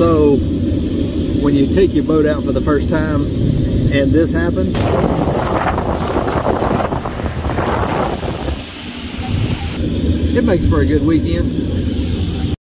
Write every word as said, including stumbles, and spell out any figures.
So when you take your boat out for the first time and this happens, it makes for a good weekend.